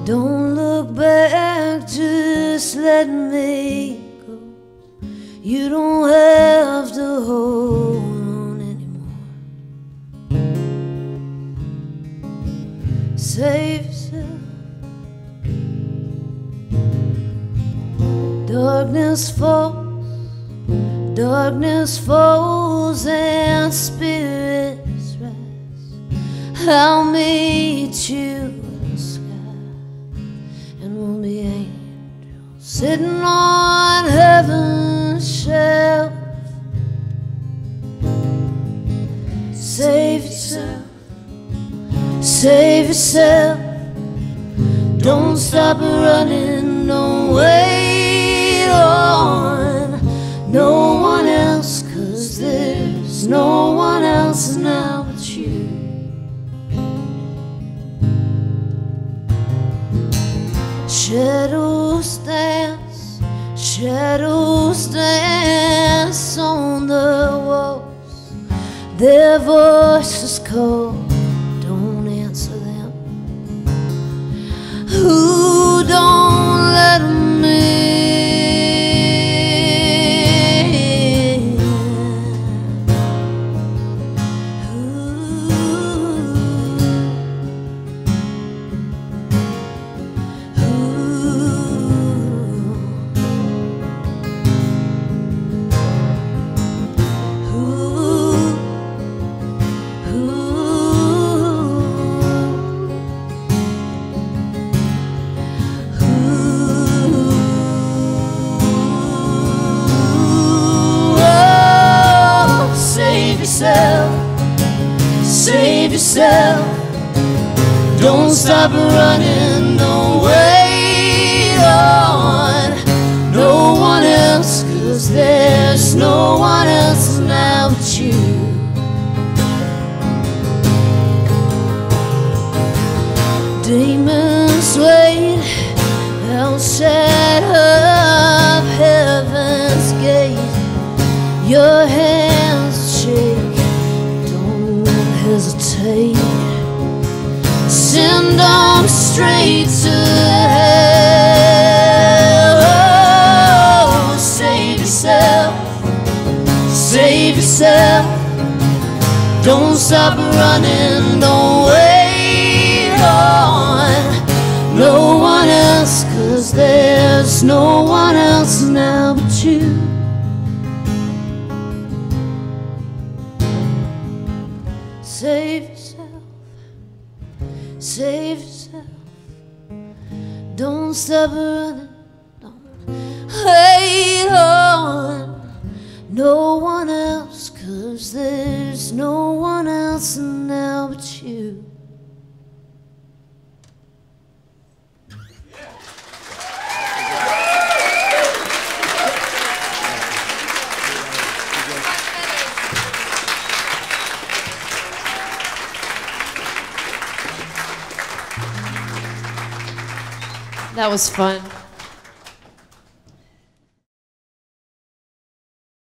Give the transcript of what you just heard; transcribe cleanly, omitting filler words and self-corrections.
Don't look back, just let me go. You don't have to hold on anymore. Save yourself. Darkness falls and spirits rise. I'll meet you in the sky, and we'll be angels sitting on heaven's shelf. Save yourself, save yourself. Don't stop running, don't wait on no one else, 'cause there's no one else now but you. Shadows dance on the walls. Their voices call, don't answer them. Who don't let them in? Save yourself. Don't stop running, don't wait on no one else, 'cause there's no one else now but you. Demons wait outside of heaven's gate. Your hands shake, don't hesitate. Send them straight to hell. Oh, save yourself, save yourself. Don't stop running, don't wait on no one else, 'cause there's no one else now but you. Save yourself, save yourself. Don't stop running, don't wait on no one else, 'cause there's no one else now but you. That was fun.